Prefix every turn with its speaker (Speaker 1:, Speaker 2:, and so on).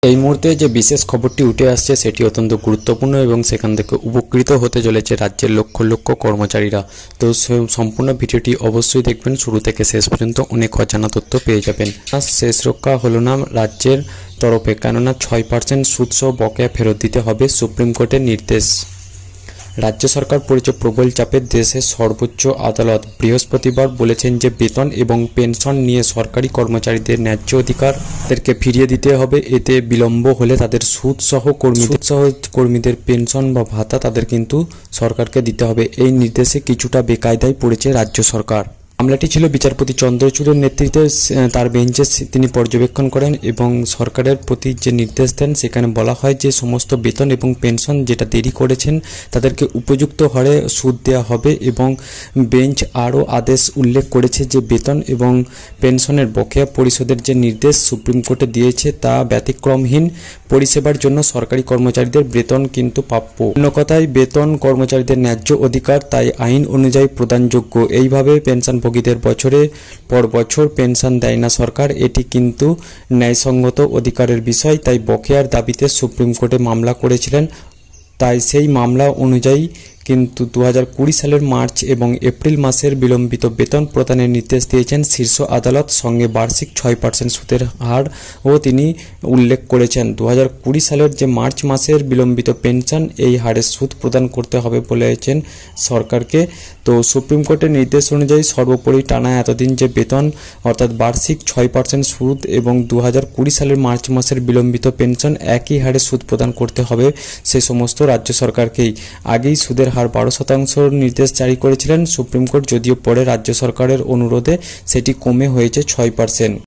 Speaker 1: এই মুহূর্তে যে বিশেষ খবরটি উঠে আসছে সেটি অত্যন্ত গুরুত্বপূর্ণ এবং সেখান থেকে উপকৃত হতে চলেছে রাজ্যের লক্ষ লক্ষ কর্মচারীরা। তো সম্পূর্ণ ভিডিওটি অবশ্যই দেখবেন শুরু থেকে শেষ পর্যন্ত, অনেক অজানা তথ্য পেয়ে যাবেন। শেষ রক্ষা হলো না রাজ্যের তরফে, কেননা 6% সুদসহ বকেয়া ফেরত দিতে হবে, সুপ্রিম কোর্টের নির্দেশ। রাজ্য সরকার পড়েছে প্রবল চাপে। দেশের সর্বোচ্চ আদালত বৃহস্পতিবার বলেছেন যে বেতন এবং পেনশন নিয়ে সরকারি কর্মচারীদের ন্যায্য অধিকারদেরকে ফিরিয়ে দিতে হবে। এতে বিলম্ব হলে তাদের সুদসহ কর্মীদের পেনশন বা ভাতা তাদের কিন্তু সরকারকে দিতে হবে। এই নির্দেশে কিছুটা বেকায়দায় পড়েছে রাজ্য সরকার। মামলাটি ছিল বিচারপতি চন্দ্রচূড়ের নেতৃত্বে, তার বেঞ্চে তিনি পর্যবেক্ষণ করেন এবং সরকারের প্রতি যে নির্দেশ দেন সেখানে বলা হয় যে সমস্ত বেতন এবং পেনশন যেটা দেরি করেছেন তাদেরকে উপযুক্ত হারে সুদ দেওয়া হবে। এবং বেঞ্চ আরও আদেশ উল্লেখ করেছে যে বেতন এবং পেনশনের বকেয়া পরিশোধের যে নির্দেশ সুপ্রিম কোর্টে দিয়েছে তা ব্যতিক্রমহীন পরিষেবার জন্য সরকারি কর্মচারীদের বেতন কিন্তু প্রাপ্য। অন্য কথায় বেতন কর্মচারীদের ন্যায্য অধিকার, তাই আইন অনুযায়ী প্রদানযোগ্য। এইভাবে পেনশনভোগীদের বছরের পর বছর পেনশন দেয় না সরকার, এটি কিন্তু ন্যায়সঙ্গত অধিকারের বিষয়। তাই বকেয়ার দাবিতে সুপ্রিম কোর্টে মামলা করেছিলেন। তাই সেই মামলা অনুযায়ী কিন্তু 2020 সালের মার্চ এবং এপ্রিল মাসের বিলম্বিত বেতন প্রদানের নির্দেশ দিয়েছেন শীর্ষ আদালত। সঙ্গে বার্ষিক 6% সুদের হারও তিনি উল্লেখ করেছেন। 2020 সালের যে মার্চ মাসের বিলম্বিত পেনশন, এই হারের সুদ প্রদান করতে হবে বলেছেন সরকারকে। তো সুপ্রিম কোর্টের নির্দেশ অনুযায়ী সর্বোপরি টানা এতদিন যে বেতন অর্থাৎ বার্ষিক 6% সুদ এবং 2020 সালের মার্চ মাসের বিলম্বিত পেনশন একই হারে সুদ প্রদান করতে হবে সে সমস্ত রাজ্য সরকারকেই। আগেই সুদের হার 12% নির্দেশ জারি করেছিলেন সুপ্রিম কোর্ট, যদিও পরে রাজ্য সরকারের অনুরোধে সেটি কমে হয়েছে 6%।